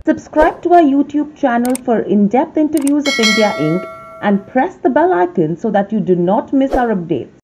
Subscribe to our YouTube channel for in-depth interviews of India Inc. and press the bell icon so that you do not miss our updates.